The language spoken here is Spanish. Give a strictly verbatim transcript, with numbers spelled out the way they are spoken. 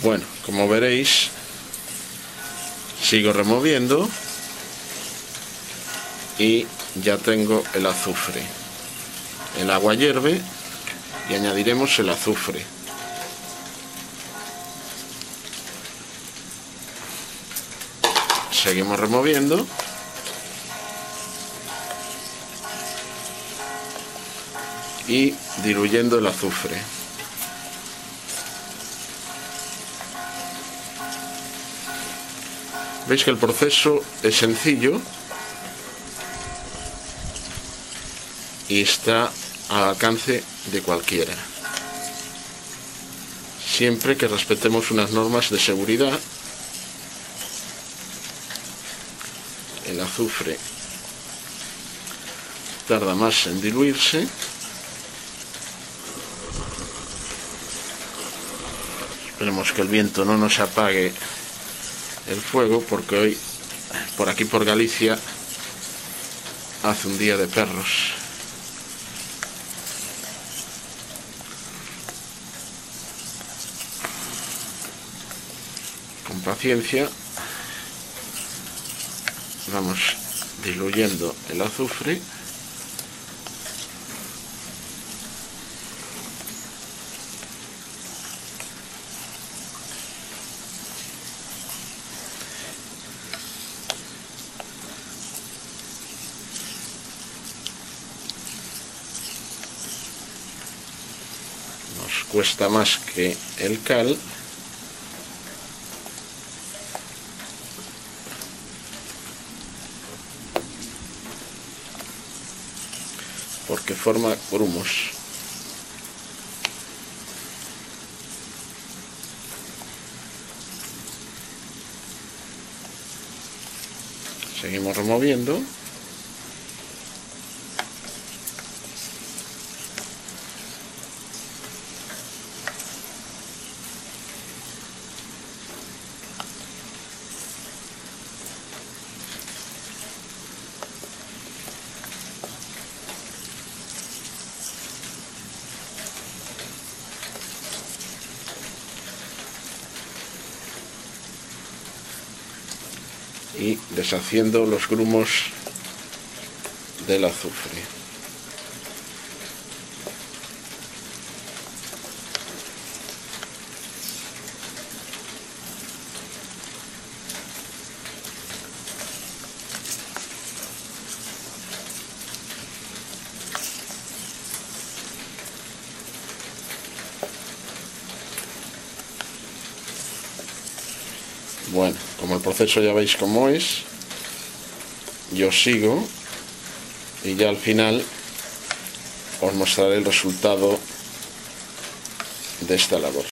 Bueno, como veréis, sigo removiendo y ya tengo el azufre. El agua hierve y añadiremos el azufre. Seguimos removiendo y diluyendo el azufre. Veis que el proceso es sencillo y está al alcance de cualquiera, siempre que respetemos unas normas de seguridad. El azufre tarda más en diluirse. Esperemos que el viento no nos apague el fuego, porque hoy por aquí por Galicia hace un día de perros. Con paciencia vamos diluyendo el azufre. Nos cuesta más que el cal, porque forma grumos. Seguimos removiendo. Y deshaciendo los grumos del azufre. Bueno, como el proceso ya veis cómo es, yo sigo y ya al final os mostraré el resultado de esta labor.